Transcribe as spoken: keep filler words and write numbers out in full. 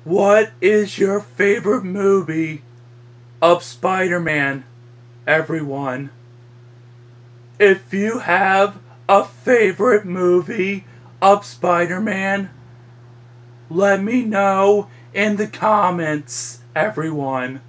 What is your favorite movie of Spider-Man, everyone? If you have a favorite movie of Spider-Man, let me know in the comments, everyone.